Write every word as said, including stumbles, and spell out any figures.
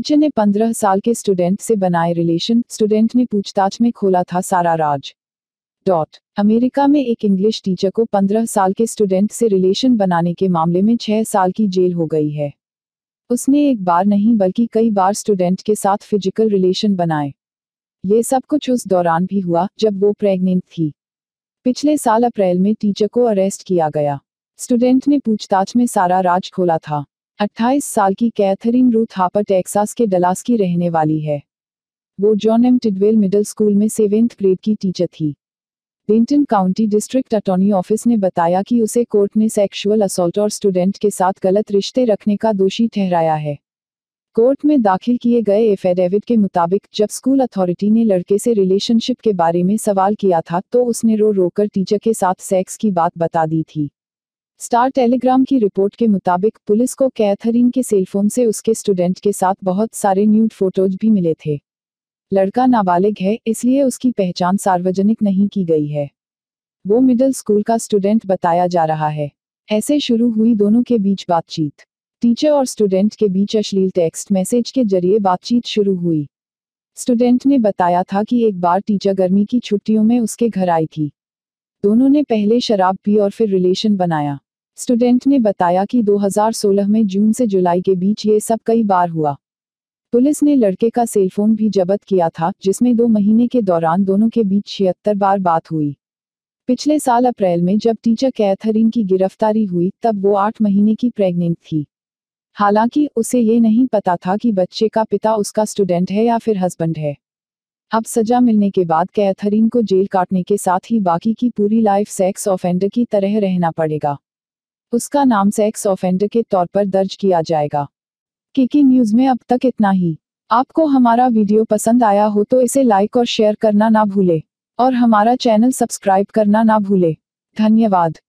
Teacher ने पंद्रह साल के स्टूडेंट से बनाए रिलेशन, स्टूडेंट ने पूछताछ में खोला था सारा राज। डॉट अमेरिका में एक इंग्लिश टीचर को पंद्रह साल के स्टूडेंट से रिलेशन बनाने के मामले में छह साल की जेल हो गई है। उसने एक बार नहीं बल्कि कई बार स्टूडेंट के साथ फिजिकल रिलेशन बनाए। ये सब कुछ उस दौरान भी हुआ जब वो प्रेग्नेंट थी। पिछले साल अप्रैल में टीचर को अरेस्ट किया गया। स्टूडेंट ने पूछताछ में सारा राज खोला था। अट्ठाईस साल की कैथरीन रूथ हापर टेक्सास के डलास की रहने वाली है। वो John M Tidwell middle school में सेवेंथ ग्रेड की टीचर थी। Denton County District Attorney office ने बताया कि उसे कोर्ट ने सेक्सुअल असॉल्ट और स्टूडेंट के साथ गलत रिश्ते रखने का दोषी ठहराया है। कोर्ट में दाखिल किए गए एफिडेविट के मुताबिक जब स्कूल अथॉरिटी ने लड़के से रिलेशनशिप के बारे में सवाल किया था तो उसने रो रो कर टीचर के साथ सेक्स की बात बता दी थी। स्टार टेलीग्राम की रिपोर्ट के मुताबिक पुलिस को कैथरीन के सेलफोन से उसके स्टूडेंट के साथ बहुत सारे न्यूड फोटोज भी मिले थे। लड़का नाबालिग है, इसलिए उसकी पहचान सार्वजनिक नहीं की गई है। वो मिडिल स्कूल का स्टूडेंट बताया जा रहा है। ऐसे शुरू हुई दोनों के बीच बातचीत। टीचर और स्टूडेंट के बीच अश्लील टेक्स्ट मैसेज के जरिए बातचीत शुरू हुई। स्टूडेंट ने बताया था कि एक बार टीचर गर्मी की छुट्टियों में उसके घर आई थी। दोनों ने पहले शराब पी और फिर रिलेशन बनाया। स्टूडेंट ने बताया कि दो हज़ार सोलह में जून से जुलाई के बीच ये सब कई बार हुआ। पुलिस ने लड़के का सेलफोन भी जब्त किया था, जिसमें दो महीने के दौरान दोनों के बीच छिहत्तर बार बात हुई। पिछले साल अप्रैल में जब टीचर कैथरीन की गिरफ्तारी हुई तब वो आठ महीने की प्रेग्नेंट थी। हालांकि उसे ये नहीं पता था कि बच्चे का पिता उसका स्टूडेंट है या फिर हस्बैंड है। अब सजा मिलने के बाद कैथरीन को जेल काटने के साथ ही बाकी की पूरी लाइफ सेक्स ऑफेंडर की तरह रहना पड़ेगा। उसका नाम सेक्स ऑफेंडर के तौर पर दर्ज किया जाएगा। केके न्यूज़ में अब तक इतना ही। आपको हमारा वीडियो पसंद आया हो तो इसे लाइक और शेयर करना ना भूले और हमारा चैनल सब्सक्राइब करना ना भूले। धन्यवाद।